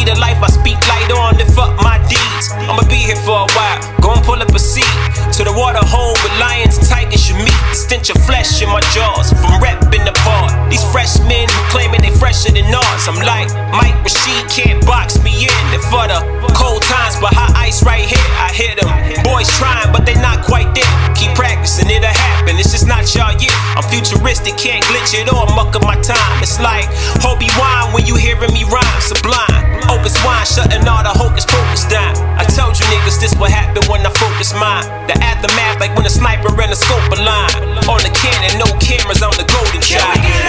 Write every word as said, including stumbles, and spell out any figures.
lead a life I speak light on, lift up my deeds. I'ma be here for a while, go and pull up a seat. To the water hole with lions, tigers you meet. The stench of flesh in my jaws, from reppin' the part. These freshmen who claiming they fresher than ours. I'm like, Mike Rashid can't box me in. And for the cold times, but hot ice right here, I hit them. Boys trying, but they not quite there. Keep practicing, it'll happen, it's just not y'all yet. I'm futuristic, can't glitch it or muck up my time. It's like Obi-Wan when you hearing me rhyme, sublime. Opus wine, shutting all the hocus pocus down. I told you niggas this what happened when I focus mine. The aftermath like when a sniper and a scope align. On the cannon, no cameras, I'm the golden child.